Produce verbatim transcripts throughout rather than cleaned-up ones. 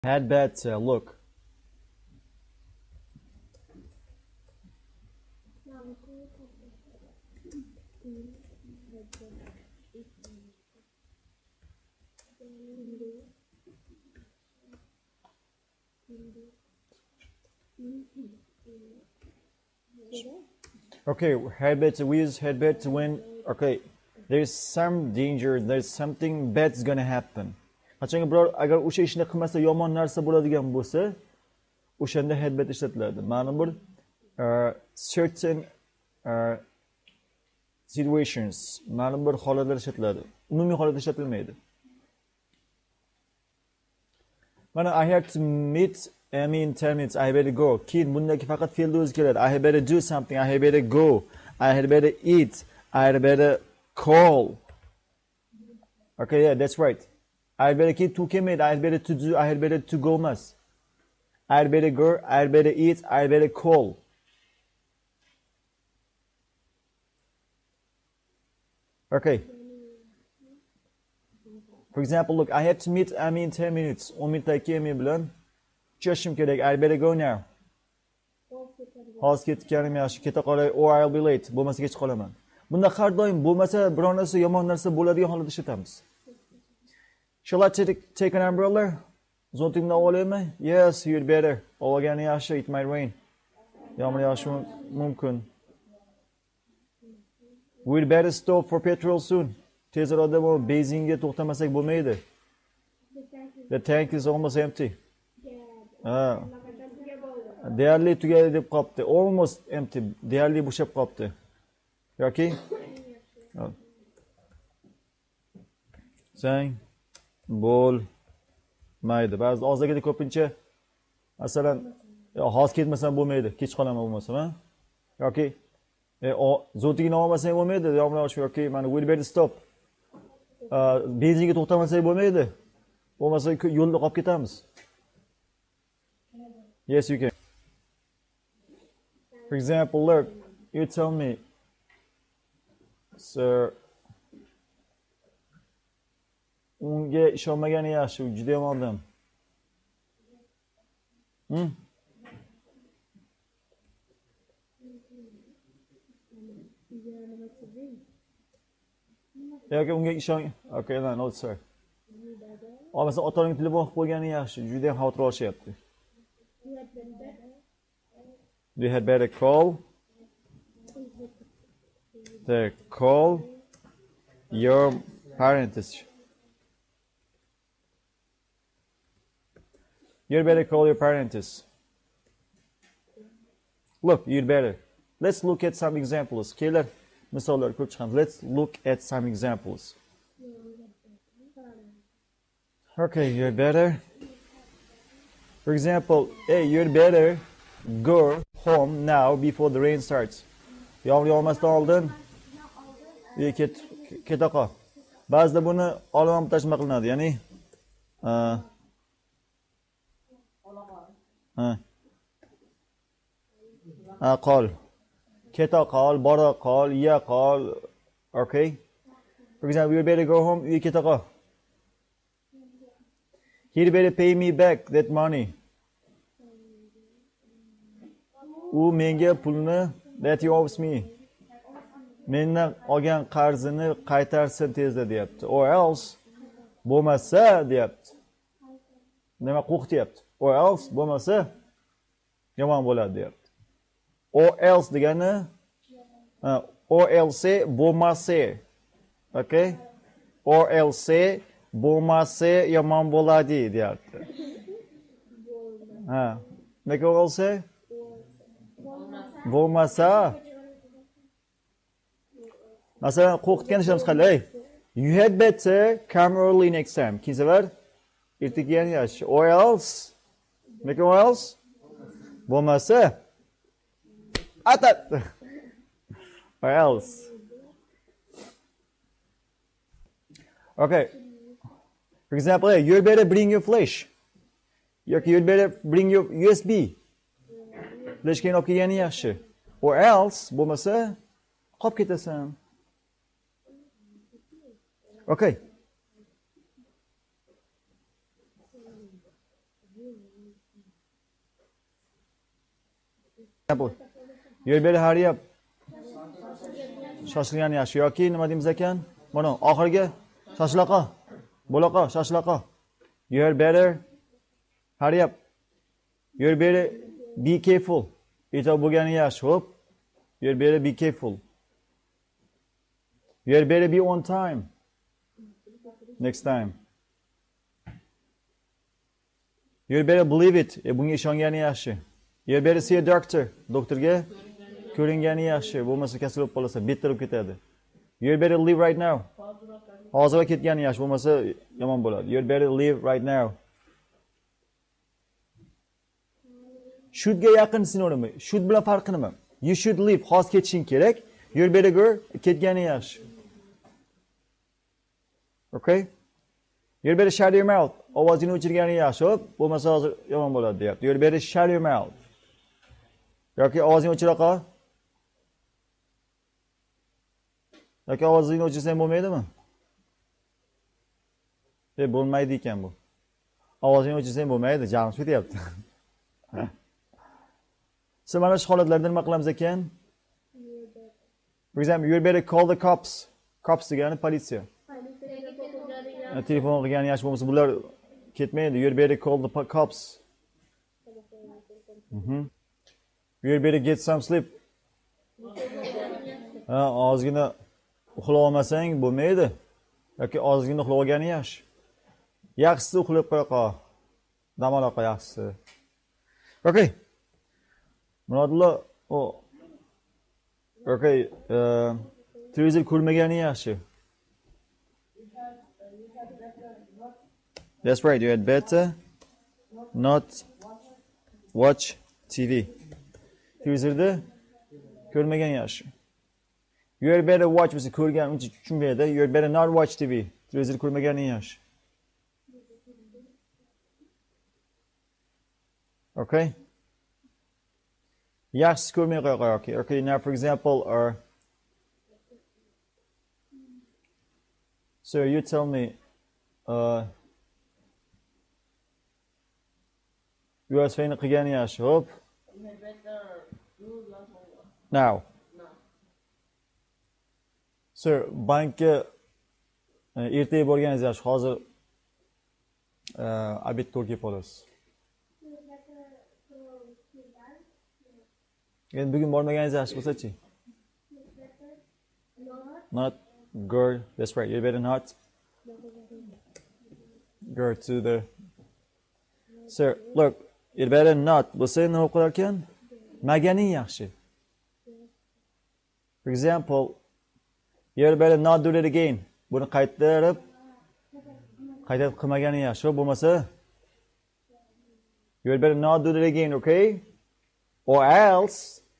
Had better look. Okay, had better we use had better when okay there's some danger, there's something bad's gonna happen. Qachonki biror agar o'sha ishni qilmasa yomon narsa bo'ladigan bo'lsa, o'shanda had better ishlatiladi. Ma'lum bir uh, certain uh, situations, ma'lum bir holatlar ishlatiladi. Umumiy holatda ishlatilmaydi. Mana I have to meet Amy in ten minutes. I better go. Keyin bundagi faqat fe'lni o'zi keladi. I had better do something. I had better go. I had better eat. I had better call. Okay, yeah, that's right. I had better keep to kelmaydi. I had better to do. I had better to go emas. I had better go. I had better eat. I had better call. Okay. For example, look, I have to meet Amy in ten minutes. o'n minutda Amy bilan uchrashim kerak. I better go now. Hozir ketganim yaxshi. Keta qolay or I'll be late. Bo'lmasa kech qolaman. Bunda har doim bo'lmasa biror narsa yomon narsa bo'ladigan holatda ishlatamiz. Shall I take, take an umbrella? Zotingni olaymi? Yes, you'd better. Olgani yaxshi, it might rain. Yomg'ir yog'ishi mumkin. We'd better stop for petrol soon. Tezroqda bu benzinga to'xtamasak bo'lmaydi. The tank is almost empty. Ha. Deyarli tugadi deb qopti. Almost empty. Deyarli bo'shab qopti. Yoki? Sang bo'l maydi. Ba'zi og'zagida ko'pincha masalan, hozir ketmasam bo'lmaydi, kech qolaman bo'lmasam, ha? Yoki e, zotigini olmasang bo'lmaydi, yomg'ir yog'ishi yoki mana we'd better stop. Benzinga to'xtamasak bo'lmaydi. Bo'lmasa yo'lda qolib ketamiz. Yes, you can. For example, look, you tell me, sir, unga ishonmagani yaxshi, u juda yomon odam. Hmm? Yoki unga ishon. Okay, no, no sir. Olmasa otaning telefon qilib qo'ygani yaxshi, juda ham xavotir olishyapti. You had better call. The call your parents. You'd better call your parents. Look, you'd better. Let's look at some examples. Kelar misollar ko'p chiqamiz. Let's look at some examples. Okay, you'd better. For example, hey, you'd better go home now before the rain starts. Yomg'ir yog'masdan oldin uyga ket keta qol. Ba'zida buni olmam tashma qilinadi, ya'ni ha. Ha, qol. Keta qol, bora qol, ya qol. Okay? For example, you better go home, uyga keta qol. He better pay me back that money. U menga pulni that he owes me. Mendan olgan qarzini qaytarsin tezda deyapti. Or else bo'lmasa deyapti. Nima qo'rqityapti? Or else bo'lmasa yomon bo'ladi deyapti. Or else degani or else bo'lmasa. Okay? Or else bo'lmasa yomon bo'ladi deyapti. Ha. Nega bo'lsa? Bo'lmasa. Masalan, qo'rqitgan ishimiz qalay. You had better come early next time. Keyin safar ertaga kelgan yaxshi. Or else. Nega or else? Bo'lmasa. Atat. Or else. Okay. For example, hey, you better bring your flash. You better bring your U S B. Flash keyin olib kelgani yaxshi. Or else bo'lmasa qolib ketasan. Okay. Example. You better hurry up. Shoshilgan yaxshi yoki nima deymiz ekan? Mana oxirgi shoshilaqa. Bo'laqa, shoshilaqa. You better hurry up. You better be careful. Ito bo'lgani yaxshi. Hop. You better be careful. You better be on time. Next time. You better believe it. E bunga ishongani yaxshi. You better see a doctor. Doktorga ko'ringani yaxshi. Bo'lmasa kasal bo'lib qolsa, better bo'lib ketadi. You better leave right now. Hozir ketgani yaxshi, bo'lmasa yomon bo'ladi. You better leave right now. Shouldga yaqin sinonimi. Should bilan farqi nima? You should leave. Hozir ketishing kerak. You better go. Ketgani yaxshi. Okay? You better shut your mouth. Ovozingni o'chirgani yaxshi. Bo'lmasa hozir yomon bo'ladi, deyapti. You better shut your mouth. Yoki ovozingni o'chira qol. Yoki ovozingni o'chirsang bo'lmaydimi? E bo'lmaydi ekan bu. Ovozingni o'chirsang bo'lmaydi, jamish ketyapti. So mana shu holatlarda nima qilamiz ekan? For example, you better call the cops. Cops degani politsiya. Telefon qilgani yaxshi bo'lmasa bular ketmaydi. You better call the cops. Mhm. You better get some sleep. Ha, ozgina uxlab olmasang bo'lmaydi. Yoki ozgina uxlab olgani yaxshi. Yaxshisi uxlab qo'ya qol. Dam ola qo'y yaxshisi. Okay. Murodullo, o Okay, uh, televizor ko'rmagani yaxshi. That's right, you had better not watch T V. Televizorda ko'rmagan yaxshi. You had better watch bo'lsa ko'rgan uncha tushunmaydi. You had better not watch T V. Televizor ko'rmagani yaxshi. Okay? Yaxshi ko'rmay qo'ya qo'y. Okay, okay. Now, for example, or so you tell me, uh, you are saying qilgani yaxshi. Hop. Now. Sir, bankka ertaga borganingiz yaxshi. Hozir obed to'g'ri kelib qolasiz. Endi bugun bormaganingiz yaxshi bo'lsa-chi? Not go. That's right. You better not go to the. Sir, look. You better not. Bo'lsa nima qilar ekan? Maganing yaxshi. For example, you better not do it again. Buni qaytarib qaytarib qilmagani yaxshi. Bo'lmasa, you better not do it again, okay? Or else,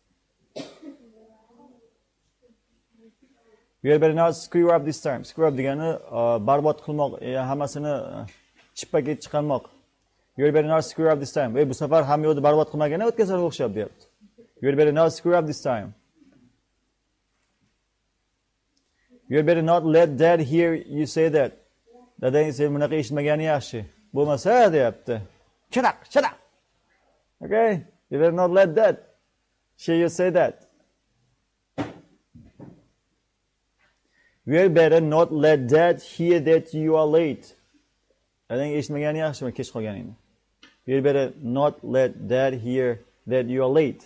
you better not screw up this time. Screw up degani barbod qilmoq, hammasini chippaga chiqarmoq. You better not screw up this time. Ey, bu safar ham yo'lda barbod qilmagani o'tgan safar o'xshab deyapti. You better not screw up this time. You better not let dad hear you say that. Dadang sen bunaqa eshitmagani yaxshi. Bo'lmasa deyapti. Shut up, shut up. Okay? You better not let that hear you say that. You better not let dad hear that you are late. Dadang eshitmagani yaxshimi kech qolganingni? You better not let dad hear that you are late.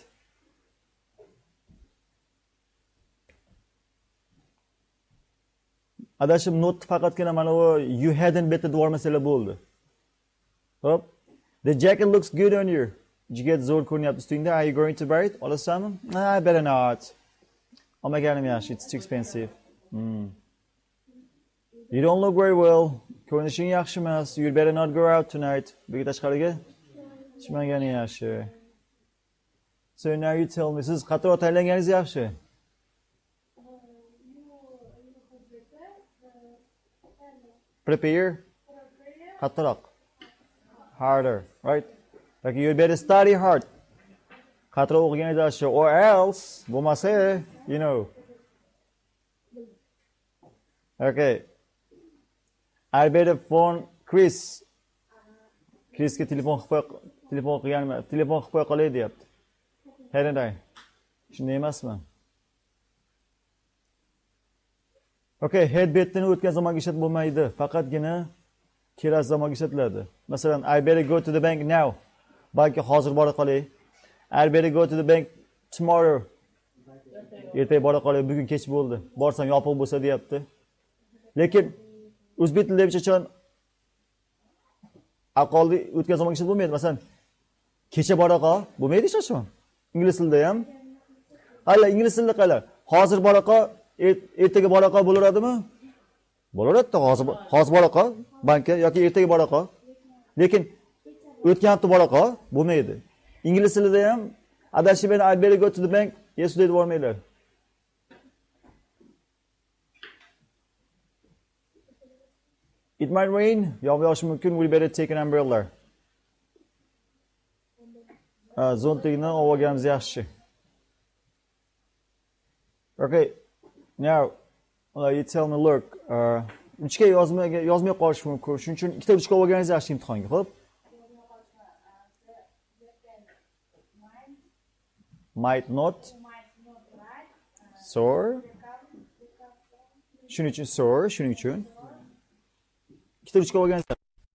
Adashib not faqatgina mana bu you hadn't better devormasalar bo'ldi. Hop. The jacket looks good on you. Jiget zo'r ko'rinyapti ustingda. Are you going to buy it? Olasanmi? Nah, I better not. Olmaganim yaxshi. It's too expensive. Hmm. You don't look very well. Ko'rinishing yaxshi emas. You better not go out tonight. Bugun tashqariga chiqmagani yaxshi. So now you tell me, siz qattiqroq tayyorlanganingiz yaxshi. Prepare. Qattiqroq. Harder, right? Like you better study hard. Qattiqroq o'qiganingiz yaxshi. Or else, bo'lmasa, you know. Okay. I better phone Chris. Krisga telefon qilib qo'y, telefon qilganman, telefon qilib qo'ya qolay deyapti. Hayranday. Shunday emasmi? Okay, headbetni o'tgan zamonga ishlatib bo'lmaydi. Faqatgina kerak zamonga ishlatiladi. Masalan, I better go to the bank now. Bankka hozir bora qolay. I better go to the bank tomorrow. Ertaga bora qolay, bugun kech bo'ldi. Borsam yopiq bo'lsa deyapti. Lekin o'zbek tilida hech qachon aqolli o'tgan zamonga ishlatib bo'lmaydi. Masalan, kecha bora qol bo'lmaydi hech qachon. Ingliz tilida ham. Hali ingliz tilida qala. Hozir bora qol, ertaga bora qol bo'laveradimi? Bo'laveradi, hozir hozir bora qol bankka yoki ertaga bora qol. Lekin o'tgan hafta bora qol bo'lmaydi. Ingliz tilida ham adashib I better go to the bank yesterday bormaylar. It might rain. Yomg'ir yog'ishi mumkin. We better take an umbrella. Zo'ntigini olganimiz yaxshi. Okay. Now, uh, you tell me, look, uh, uchga yozmay yozmay qolish mumkin. Shuning uchun ikkita uchga olganingiz yaxshi imtihonga, xo'p? Might not. So. Shuning uchun so, shuning uchun. Ikkita uchga olganingiz.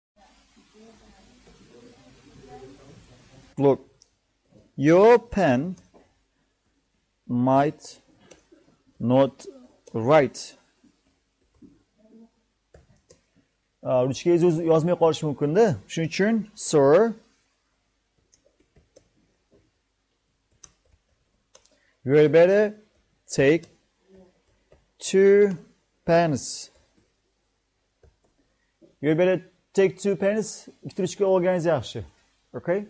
Look, your pen might not write. Ruchkaga yozmay qolish mumkin-da. Shuning uchun sir you had better take two pens. You had better take two pens. Ikkita ruchka olganingiz yaxshi. Okay?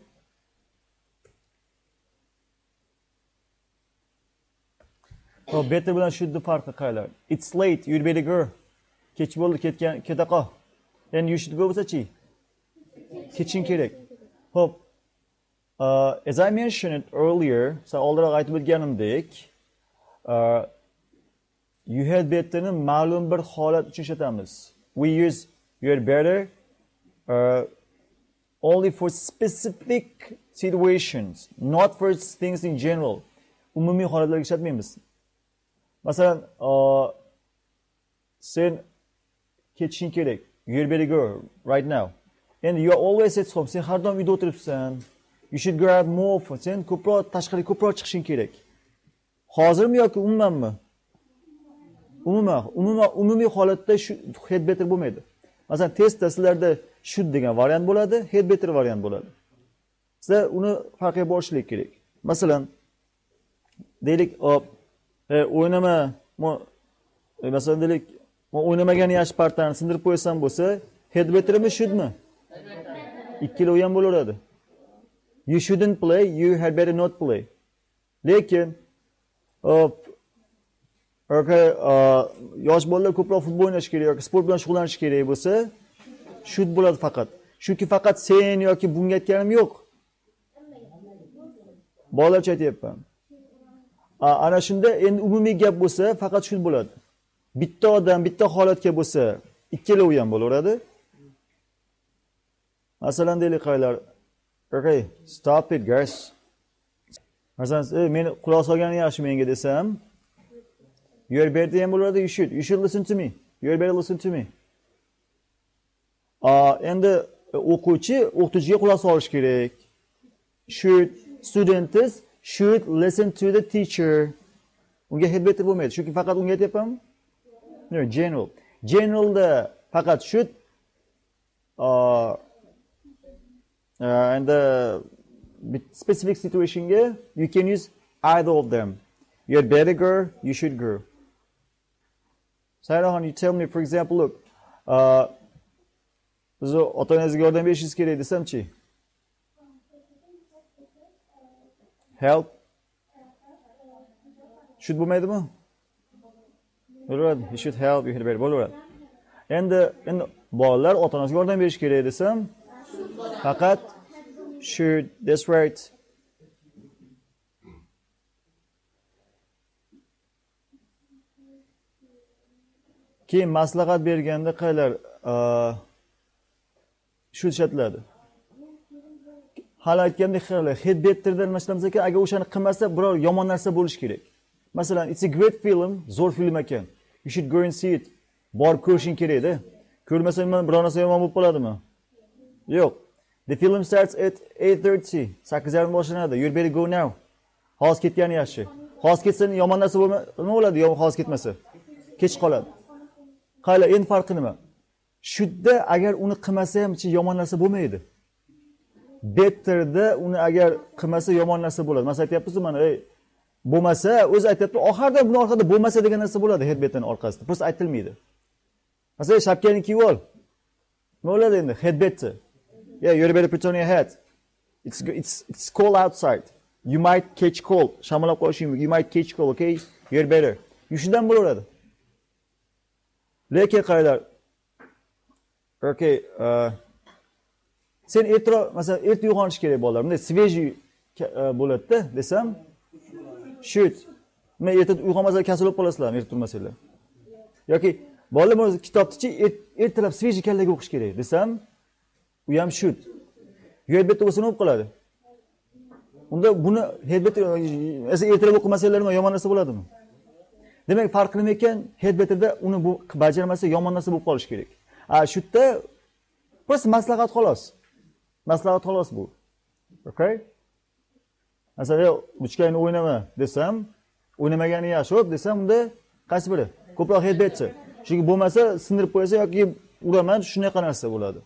Oh, better bilan should farqi qaylar. It's late, you'd better go. Kech bo'ldi, ketgan, keta qol. And you should go bo'lsa-chi? Ketishing kerak. Xo'p. Uh, as I mentioned earlier, so oldinroq aytib o'tganimdek, uh, you had betterni ma'lum bir holat uchun ishlatamiz. We use you had better uh, only for specific situations, not for things in general. Umumiy holatlarga ishlatmaymiz. Masalan, uh, sen ketishing kerak. You better go right now. And you are always at home. Sen har doim uyda o'tiribsan. You should go out more often. Sen ko'proq tashqariga ko'proq chiqishing kerak. Hozirmi yoki umumanmi? Umuman, umuman umumiy holatda shu head better bo'lmaydi. Masalan, testda sizlarda should degan variant bo'ladi, head better variant bo'ladi. Sizlar uni farqiga borishlik kerak. Masalan, deylik, E, o'ynama, e, masalan deylik, men o'ynamagan yaxshi partani sindirib qo'ysam bo'lsa, head bettermi, shouldmi? Ikkalovi ham bo'laveradi. You shouldn't play, you had better not play. Lekin, hop, okay, yosh bolalar ko'proq futbol o'ynash kerak yoki sport bilan shug'ullanish kerak bo'lsa, should bo'ladi faqat. Chunki faqat sen yoki bunga aytganim yo'q. Bolalarcha aytyapman. Ana shunda endi umumiy gap bo'lsa, faqat shul bo'ladi. Bitta odam, bitta holatga bo'lsa, ikkalovi ham bo'laveradi. Masalan, deylik qaylar. Okay, stop it, guys. Masalan, e, meni quloq solganing yaxshi menga desam, you are better ham bo'laveradi, you should. You should listen to me. You are better listen to me. Uh, endi o'quvchi o'qituvchiga quloq solish kerak. Should students should listen to the teacher. Unga head better bo'lmaydi. Chunki faqat unga aytyapmanmi? No, general. Generalda faqat should uh, uh, and the specific situationga you can use either of them. You had better go, you should go. Sayraxon, you tell me, for example, look, uh, biz ota-onangizga yordam berishingiz kerak desamchi. Help. Should bo'lmaydimi? Bo'laveradi. You should help, you had better bo'laveradi. Endi endi bolalar ota-onasiga yordam berish kerak desam, faqat should, that's right. Keyin maslahat berganda qaylar should ishlatiladi. hali aytgandek head betterda nima ishlaymiz ekan, agar o'shani qilmasa biror yomon narsa bo'lishi kerak. Masalan, it's a great film, zo'r film ekan. You should go and see it. Bor ko'rishing kerak-da. Ko'rmasang nima biror narsa yomon bo'lib qoladimi? Yo'q. The film starts at eight thirty. sakkiz yarim boshlanadi. You better go now. Hozir ketgani yaxshi. Hozir ketsa yomon narsa bo'lma, nima bo'ladi? Yomon hozir ketmasa. Kech qoladi. Qayla, endi farqi nima? Shudda agar uni qilmasa ham ichi yomon narsa bo'lmaydi. Betterda uni agar qilmasa yomon narsa bo'ladi. Masalan, aytyapsiz, mana ey bo'lmasa, o'zi aytyapti, oxirida buni orqada bo'lmasa degan narsa bo'ladi head betterning orqasida. Prosta aytilmaydi. Masalan, shapkani kiyib ol. Nima bo'ladi endi? Head better. Yeah, you better put on your hat. It's it's it's cold outside. You might catch cold. Shamollab qolishi mumkin. You might catch cold, okay? You're better. Yushidan bo'laveradi. Lekin qaranglar. Okay, uh, sen ertaroq, masalan, erta uyg'onish kerak bolalar. Bunday svejiy bo'ladi-da, desam, shoot. Men erta uyg'onmasa kasal bo'lib qolasizlar, erta turmasanglar. Yoki bolalar o'zi kitobni-chi ertalab svejiy kallaga o'qish kerak, desam, u ham shoot. Headbetda bo'lsa nima bo'lib qoladi? Unda buni headbetda ertalab o'qimasanglar nima yomon narsa bo'ladimi? Demak, farqi nima ekan? Headbetda uni bu bajarmasa yomon narsa bo'lib qolishi kerak. A shutda prosta maslahat xolos. Maslahat xolos bu. Okay? Masalan, buchkayni o'ynama desam, o'ynamagani yaxshi, xo'p desam, unda qaysi biri? Ko'proq headbetchi. Chunki bo'lmasa sindirib qo'ysa yoki uraman, shunaqa narsa bo'ladi.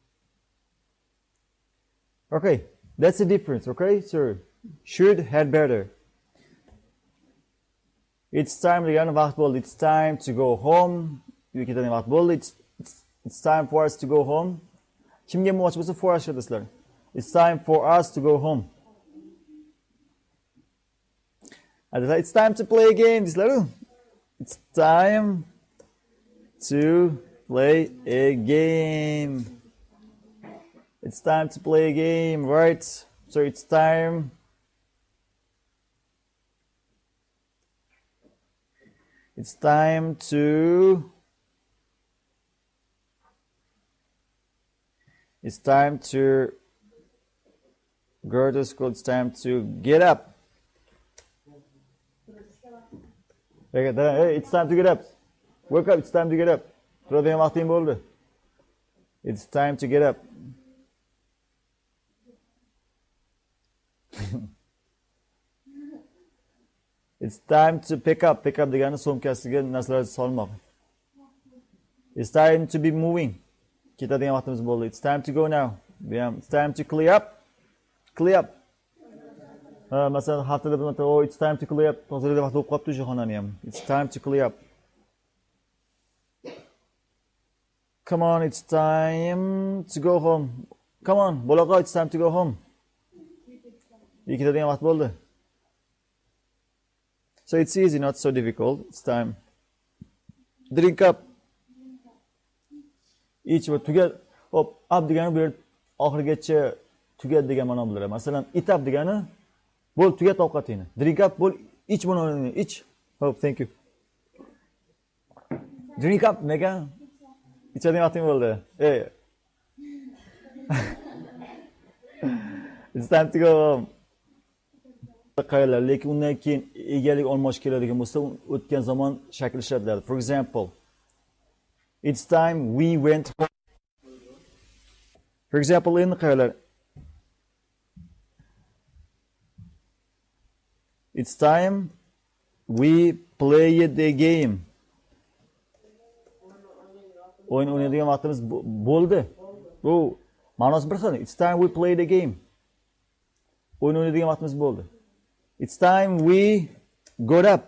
Okay, that's the difference, okay? So, should, had better. It's time degani vaqt bo'ldi. It's time to go home. Uyga ketadigan vaqt bo'ldi. It's, it's, it's time for us to go home. Kimga muvofiq bo'lsa for us deyapsizlar. It's time for us to go home. It's time to play a game deyapsizlar. It's time to play a game. It's time to play a game, right? So it's time. It's time to. It's time to go to school. It's time to get up. Hey, it's time to get up. Wake up. It's time to get up. Turadigan vaqting bo'ldi. It's time to get up. It's time to pick up. Pick up degani so'mkasiga narsalar solmoq. It's time to be moving. Ketadigan vaqtimiz bo'ldi. It's time to go now. It's time to clear up. Clear up. Ha, masalan, haftada bir marta, oh, it's time to clear up. Tozalaydigan vaqt bo'lib qolibdi shu xonani ham. It's time to clear up. Come on, it's time to go home. Come on, bo'laqa, it's time to go home. Ketadigan vaqt bo'ldi. So it's easy, not so difficult. It's time. Drink up. Ich va tugat. Hop, up degani bu yer oxirigacha tugat degan ma'no bildiradi. Masalan, eat up degani bo'l tugat ovqatingni. Drink up bo'l ich buni ich. Hop, thank you. Drink up nega? Ichadigan vaqting bo'ldi. Hey. It's time to go home. Qaylar, lekin undan keyin egalik olmosh keladigan bo'lsa, o'tgan zamon shakli ishlatiladi. For example, it's time we went home. For example, endi qaylar. It's time we played the game. O'yin o'ynaydigan vaqtimiz bo'ldi. Bu ma'nosi bir xil. It's time we played the game. O'yin o'ynaydigan vaqtimiz bo'ldi. It's time we got up.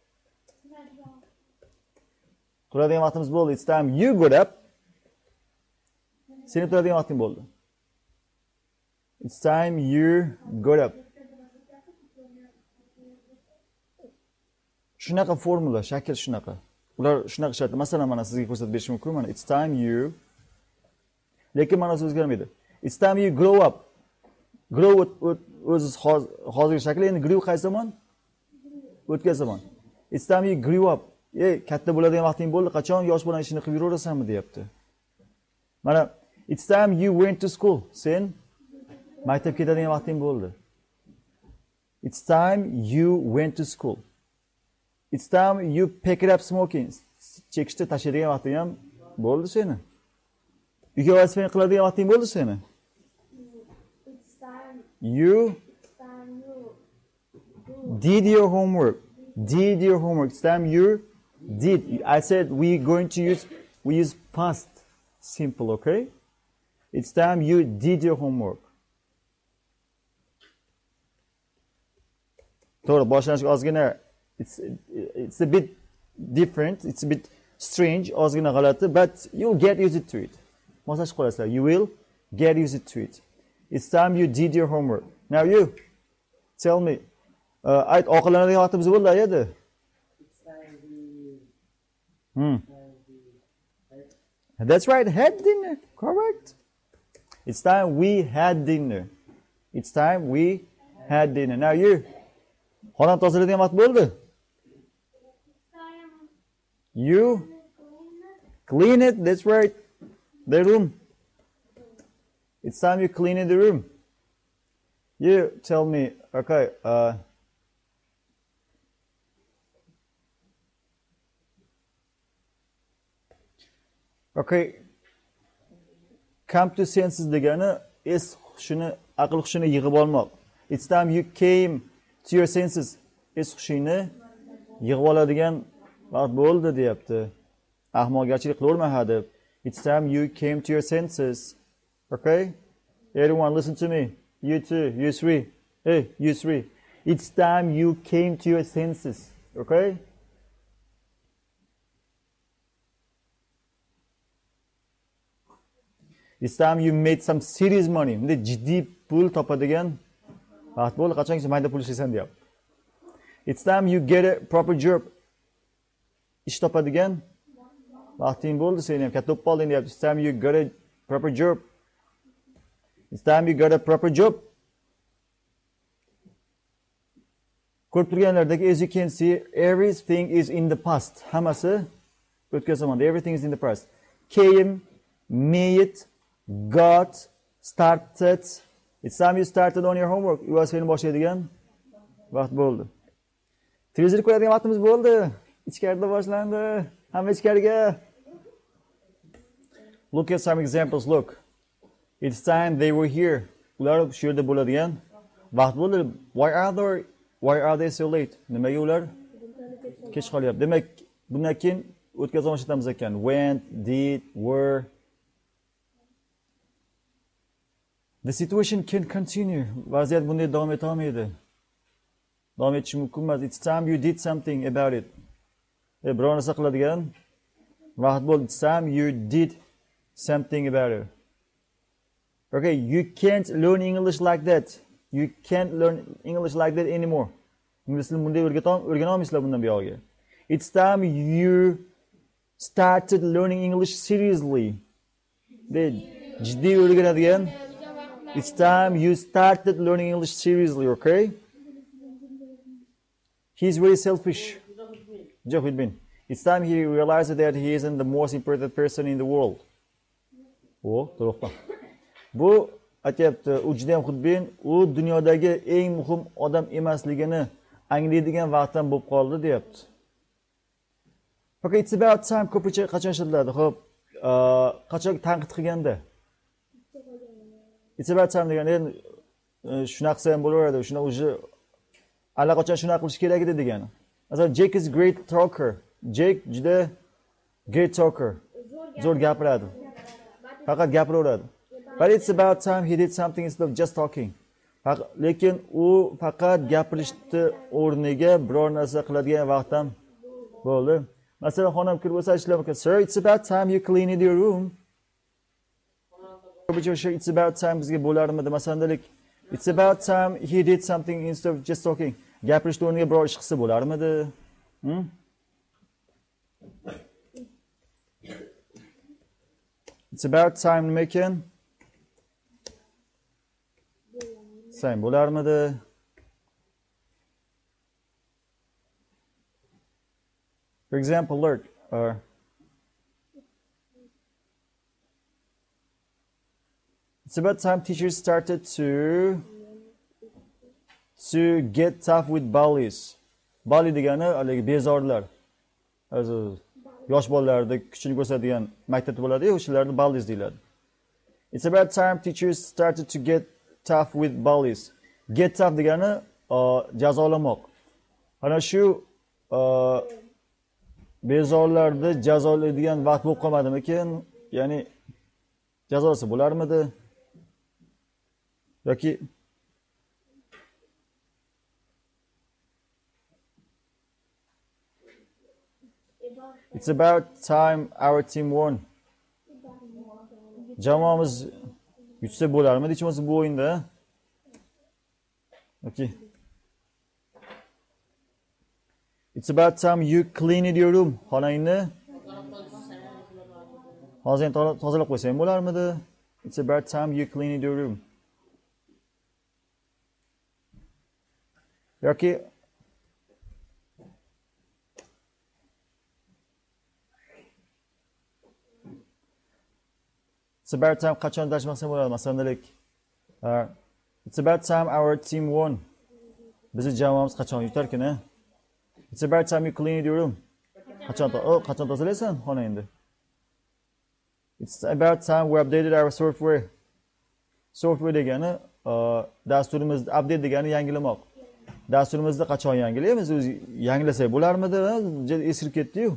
Turadigan vaqtimiz bo'ldi. It's time you got up. Seni turadigan vaqting bo'ldi. It's time you got up. Shunaqa formula, shakl shunaqa. Ular shunaqa ishlatadi. Masalan, mana sizga ko'rsatib berishim mumkin. Mana it's time you. Lekin ma'nosi o'zgarmaydi. It's time you grow up. Grow o'z hozirgi shakli, endi grew qaysi zamon? O'tgan zamon. It's time you grew up. Ey, katta bo'ladigan vaqting bo'ldi, qachon yosh bola ishini qilib yuraverasanmi deyapti. Mana it's time you went to school. Sen Maktabga ketadigan vaqting bo'ldi. It's time you went to school. It's time you picked up smoking. Chekishni tashlaydigan vaqting ham bo'ldi seni. Uyga velosiped qiladigan vaqting bo'ldi seni. It's time. You It's time you did your homework. Did your homework. It's time you did. I said we going to use we use past simple, okay? It's time you did your homework. To'g'ri, boshlanish ozgina it's it's a bit different, it's a bit strange, ozgina g'alati, but you'll get used to it. Moslashib qolasizlar. You will get used to it. It's time you did your homework. Now you tell me. Uh, ayt, ovqatlanadigan vaqtimiz bo'ldi, ayadi. Hmm. That's right, had dinner. Correct. It's time we had dinner. It's time we had dinner. Now you. Xonani tozalaydigan vaqt bo'ldi. You clean it. That's right. The room. It's time you clean in the room. You tell me. Okay. Uh, okay. Come to senses degani es hushini, aql hushini yig'ib olmoq. It's time you came to your senses. Es hushini yig'ib oladigan vaqt bo'ldi deyapti. Ahmoqgarchilik qilaverma hadeb. It's time you came to your senses. Okay? Everyone listen to me. You too. You three. Hey, you three. It's time you came to your senses. Okay? It's time you made some serious money. Bunday jiddiy pul topadigan vaqt bo'ldi. Qachongacha mayda pul ishlaysan deyapti. It's time you get a proper job. Ish topadigan vaqting bo'ldi, sen ham katta bo'lib qolding deyapti. It's time you got a proper job. It's time you got a proper job. Ko'rib turganlardagi, as you can see, everything is in the past. Hammasi o'tgan zamonda. Everything is in the past. Came, made, got, started. It's time you started on your homework. Velosipedni boshlaydigan vaqt bo'ldi. Televizor ko'radigan vaqtimiz bo'ldi. Ichkarida boshlandi. Hamma ichkariga. Look at some examples. Look. It's time they were here. Ular shu yerda bo'ladigan vaqt bo'ldi. Why are they why are they so late? Nimaga ular kech qolyapti? Demak, bundan keyin o'tgan zamon ishlatamiz ekan. Went, did, were. The situation can continue. Vaziyat bunday davom eta olmaydi. Davom etishi mumkin emas. It's time you did something about it. E, biror narsa qiladigan vaqt bo'ldi. It's time you did something about it. Okay, you can't learn English like that. You can't learn English like that anymore. Ingliz tilini bunday o'rgana olmaysizlar bundan buyog'iga. It's time you started learning English seriously. De jiddiy o'rganadigan. It's time you started learning English seriously, okay? He's very selfish. Johidbin. It's time he realized that he isn't the most important person in the world. Oh, to'g'ri. Bu aytayapti, u juda ham xudbin, u dunyodagi eng muhim odam emasligini anglaydigan vaqtdan bo'lib qoldi, deyapti. Okay, it's about time ko'pincha qachon ishlatiladi? Xo'p, qachon tanqid qilganda? It's about time deganda endi shunaqa qilsa ham bo'laveradi, shuna o'zi allaqachon shunaqa qilish kerak edi degani. Masalan, Jake is great talker. Jake juda great talker. Zo'r gapiradi. Faqat gapiraveradi. But it's about time he did something instead of just talking. Lekin u faqat gapirishni o'rniga biror narsa qiladigan vaqt ham bo'ldi. Masalan, xonam kirib bo'lsa ishlab, "Sir, it's about time you cleaned your room." It's about time bizga bo'larmidi? Masalan, it's about time he did something instead of just talking. Gapirishni o'rniga biror ish qilsa bo'larmidi? Hmm? It's about time nima ekan? Sen bo'larmidi? For example, look, uh, It's about time teachers started to to get tough with bullies. Bully degani haligi bezorilar. O'zi yosh bolalarda kuchini ko'rsatadigan maktabda bo'ladi-yu, o'shalarni bullies deyiladi. It's about time teachers started to get tough with bullies. Get tough degani jazolamoq. Ana shu bezorilarni jazolaydigan vaqt bo'lib qolmadimikin? Ya'ni jazolasa bo'larmidi? Yoki It's about time our team won. Jamoamiz yutsa bo'larmidi hech bo'lmasa bu o'yinda? Okay. It's about time you cleaned your room. Xonangni hozir tozalab qo'ysang bo'larmidi? It's about time you cleaned your room. Yoki It's about time qachon dars maqsam bo'ladi. Masalan, uh, it's about time our team won. Bizni jamoamiz qachon yutarkin, a? It's about time you cleaned your room. Qachon oh, qachon tozalaysan xonangni? It's about time we updated our software. Software degani uh, dasturimizni update degani yangilamoq. Dasturimizni qachon yangilaymiz? O'zi yangilasak bo'larmidi? Eskirib ketdi-yu.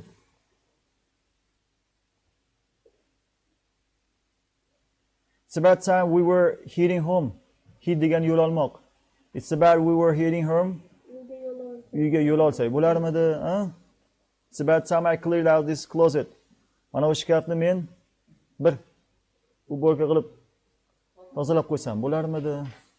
It's about time we were heading home. Head degani yo'l olmoq. It's about we were heading home. Uyga yo'l olsak bo'larmidi? It's about time I cleared out this closet. Mana bu shkafni men bir uborka qilib tozalab qo'ysam bo'larmidi?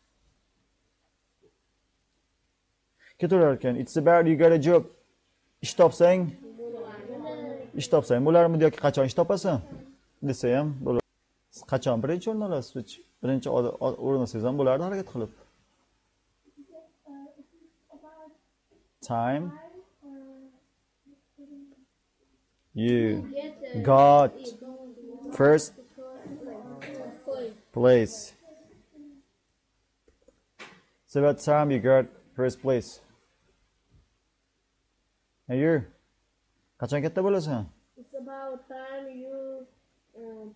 Ketaverar ekan. It's about you got a job. Ish topsang, ish topsang bo'larmidi yoki qachon ish topasan? Desa ham bo'ladi. Qachon birinchi o'rin olasiz? Birinchi o'rin olsangiz ham bo'lardi harakat qilib. Time you got first place. It's about time you got first place. Hey, you. Qachon katta bo'lasan? It's about time you um,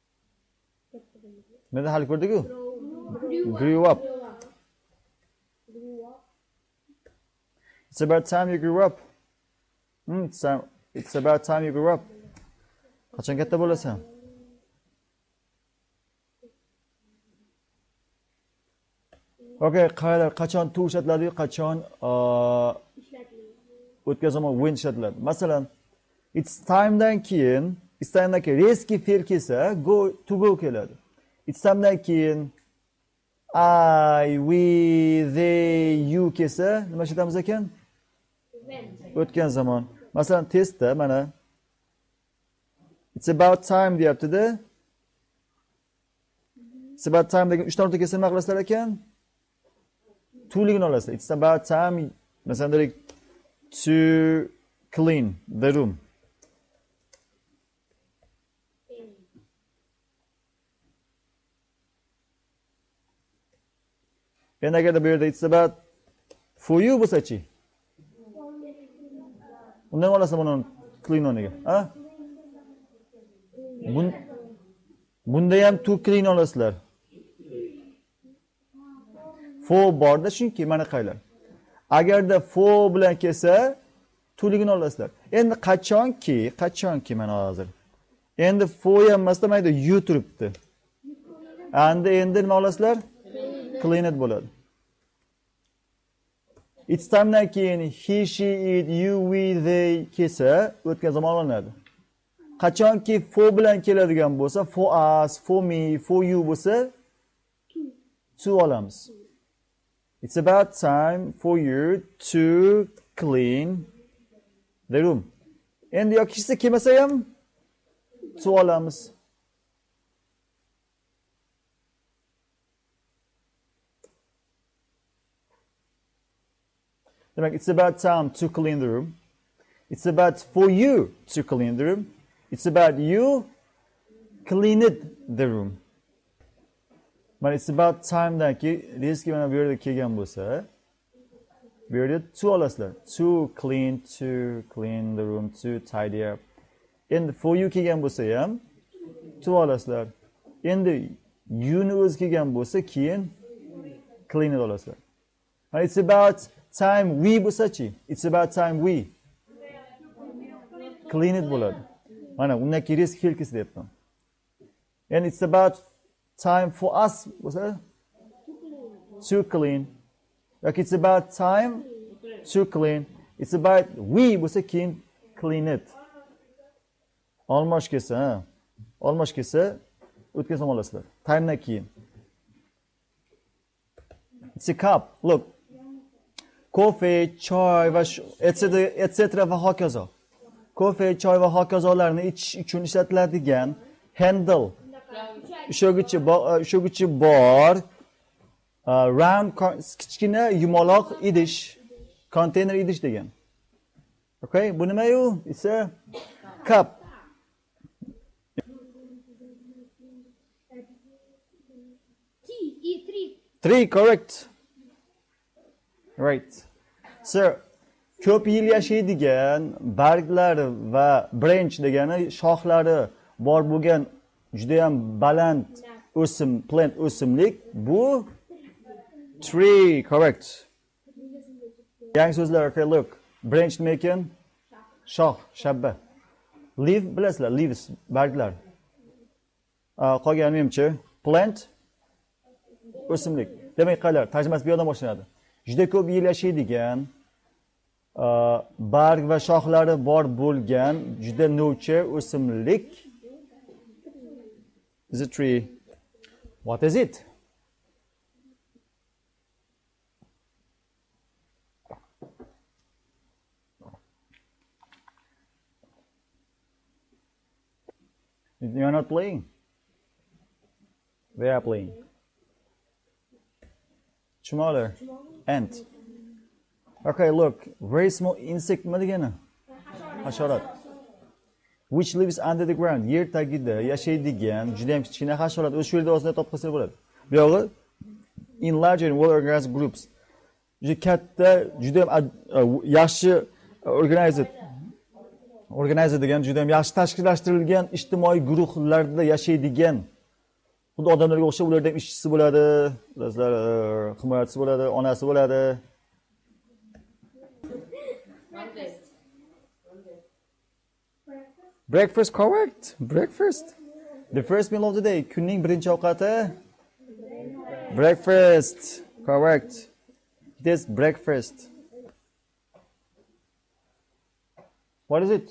Menda hal ko'rdik-ku. grew up. It's about time you grew up. Hmm, it's, time, it's about time you grew up. Qachon katta bo'lasan? Okay, qaylar qachon to ishlatiladi, qachon o'tgan zaman when ishlatiladi. Masalan, it's timedan keyin, it's timedan keyin reski fe'l kelsa, go to go keladi. It's timedan keyin I, we, they, you kelsa, nima ishlatamiz ekan? O'tgan zaman. Masalan, testda mana it's about time deyapti-da. It's about time degan uch ta nuqta kelsa nima qilasizlar ekan? To-ligini olasizlar. It's about time, masalan, deylik to clean the room. Endi agarda bu yerda it's about for you bo'lsa-chi? Undan olasizlar buni clean o'rniga, ha? Bunda ham to clean olasizlar. For borda chunki mana qaylar. Agarda for bilan kelsa, to-ligini olasizlar. Endi qachonki, qachonki mana hozir. Endi for ham emasda mayda you turibdi. Endi endi nima olasizlar? Cleaned bo'ladi. It's timedan keyin he, she, it, you, we, they kelsa o'tgan zaman olinadi. Qachonki for bilan keladigan bo'lsa, for us, for me, for you bo'lsa, to olamiz. It's about time for you to clean the room. Endi yoki siz kelmasa ham to olamiz. Demek it's about time to clean the room. It's about for you to clean the room. It's about you cleaned the room. But it's about time'daki riski mana bu yerda kelgan bo'lsa, bu yerda to olasizlar. To clean, to clean the room, to tidy up. Endi for you kelgan bo'lsa ham to olasizlar. Endi you'ni o'zi kelgan bo'lsa, keyin clean it olasizlar. And it's about time we bo'lsa-chi? It's about time we clean it bo'ladi. Mana undan keyin risk kelkisi deyapman. And it's about time for us bo'lsa to clean. Like it's about time to clean. It's about we bo'lsa keyin clean it. Almosh kelsa, ha. Almosh kelsa o'tkazib olasizlar. Time'dan keyin. It's a cup. Look. Kofe, choy va et cetera et cetera va hokazo. Kofe, choy va hokazolarni ichish uchun ishlatiladigan handle. Ushogichi ushogichi bor. Uh, round kichkina yumaloq idish, container idish degan. Okay, bu nima u? It's a cup. Three, correct. Right. So, ko'p yil yashaydigan barglari va branch degani shoxlari bor bo'lgan juda ham baland o'sim, plant o'simlik. Bu tree, correct. Yangi so'zlar, okay, look. Branch nima ekan? Shox, shabba. Leaf bilasizlar, leaves, barglar. Qolgani menimcha, plant o'simlik. Demak, qalar, tarjimasi bu yerdan boshlanadi. Juda ko'p yil yashaydigan, barg va shoxlari bor bo'lgan juda novcha o'simlik. Is a tree. What is it? You are not playing. They are playing. Smaller. Ant. Okay, look. Very small insect. Nima degani? Hasharot. Which lives under the ground. Yer tagida yashaydigan juda ham kichkina hasharot. O'sha yerda o'zini topib qolsa bo'ladi. Bu yog'i in large and well organized groups. Juda katta, juda ham yaxshi organized organized degan juda ham yaxshi tashkillashtirilgan ijtimoiy guruhlarda yashaydigan xuddi odamlarga o'xshab ularda ham ishchisi bo'ladi, bizlar himoyachisi bo'ladi, onasi bo'ladi. Breakfast, correct. Breakfast. The first meal of the day. Kunning birinchi ovqati. Breakfast, correct. It is breakfast. What is it?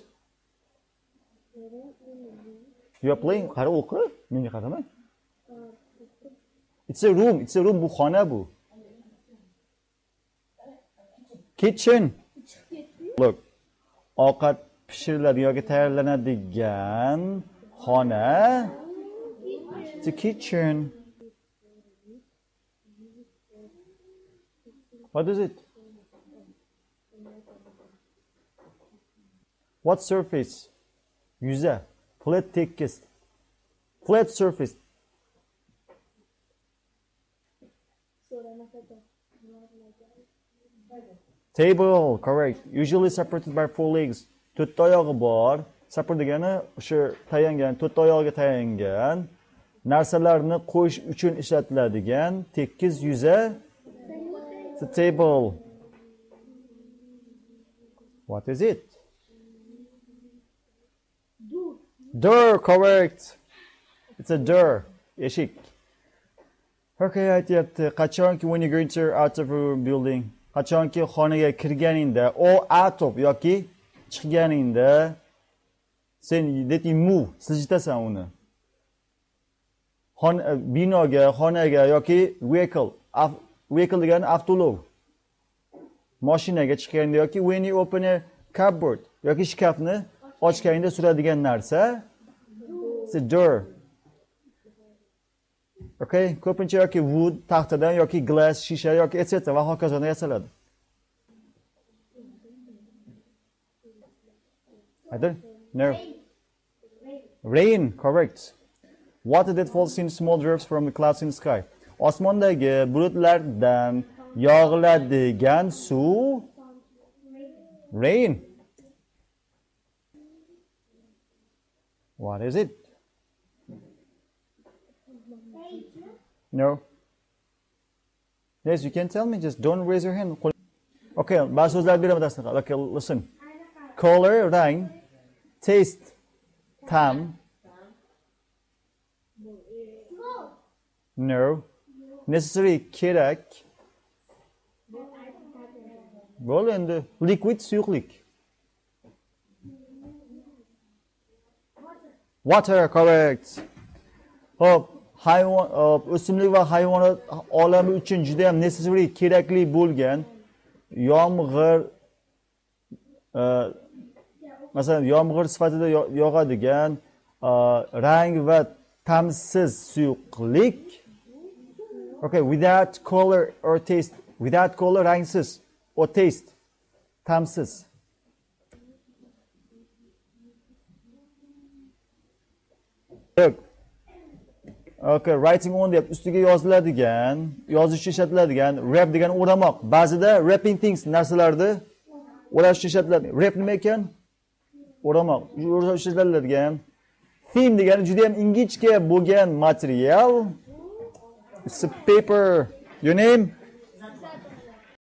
You are playing. Qara o'qi. Menga qarama. It's a room. It's a room. Bu xona bu. Kitchen. Look. Ovqat pishiriladi yoki tayyorlanadigan xona. It's a kitchen. What is it? What surface? Yuza. Flat tekis. Flat surface. Table, correct. Usually separated by four legs. To'rtta oyog'i bor. Support degani o'sha tayangan, to'rtta oyog'iga tayangan narsalarni qo'yish uchun ishlatiladigan tekis yuza. It's a table. What is it? Door. Door, correct. It's a door. Eshik. Okay, aytyapti. Qachonki when you go into out of a building, qachonki xonaga kirganingda, or out of yoki chiqganingda sen that you move, siljitasan uni. Xon binoga, xonaga yoki vehicle, vehicle degani avtoulov. Mashinaga chiqqanda yoki when you open a cupboard yoki shkafni ochganingda suradigan narsa, it's a door. Okay, ko'pincha yoki wood, taxtadan yoki glass, shisha yoki et cetera va hokazodan yasaladi. Either? No. Rain, correct. Water that falls in small drops from the clouds in the sky. Osmondagi bulutlardan yog'iladigan suv rain. What is it? No. Yes, you can tell me. Just don't raise your hand. Okay, bazı sözler bir atasın. Okay, listen. Color, rang. Taste, tam. No. Necessary, kerak. Bo'l endi. Liquid, suyuqlik. Water, correct. Hop, hayvon, hop, o'simlik va hayvonot olami uchun juda ham necessary, kerakli bo'lgan yomg'ir, e, masalan, yomg'ir sifatida yog'adigan e, rang va tamsiz suyuqlik. Okay, without color or taste. Without color, rangsiz or taste, tamsiz. Look. Okay, writing on deb ustiga yoziladigan, yozishga ishlatiladigan rap degan o'ramoq. Ba'zida wrapping things narsalarni o'rashga ishlatiladi. Rap nima ekan? O'ramoq. O'rashga ishlatiladigan. Film degani juda ham ingichka bo'lgan material. It's a paper. Your name?